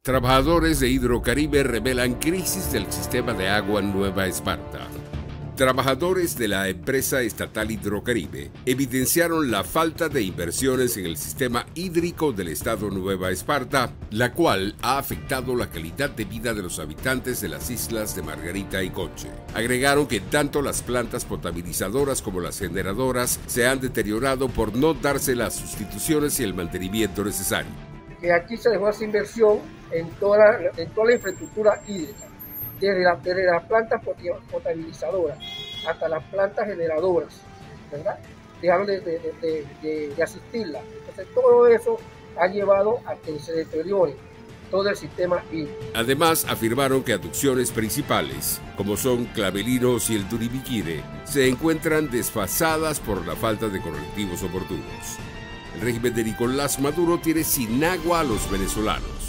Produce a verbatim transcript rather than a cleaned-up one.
Trabajadores de Hidrocaribe revelan crisis del sistema de agua en Nueva Esparta. Trabajadores de la empresa estatal Hidrocaribe evidenciaron la falta de inversiones en el sistema hídrico del estado Nueva Esparta, la cual ha afectado la calidad de vida de los habitantes de las islas de Margarita y Coche. Agregaron que tanto las plantas potabilizadoras como las generadoras se han deteriorado por no darse las sustituciones y el mantenimiento necesario. Que aquí se dejó esa inversión en toda la, en toda la infraestructura hídrica, desde, la, desde las plantas potabilizadoras hasta las plantas generadoras, ¿verdad? Dejaron de, de, de, de, de asistirla. Entonces todo eso ha llevado a que se deteriore todo el sistema hídrico. Además, afirmaron que aducciones principales, como son Clavelinos y el Turibiquire, se encuentran desfasadas por la falta de correctivos oportunos. El régimen de Nicolás Maduro tiene sin agua a los venezolanos.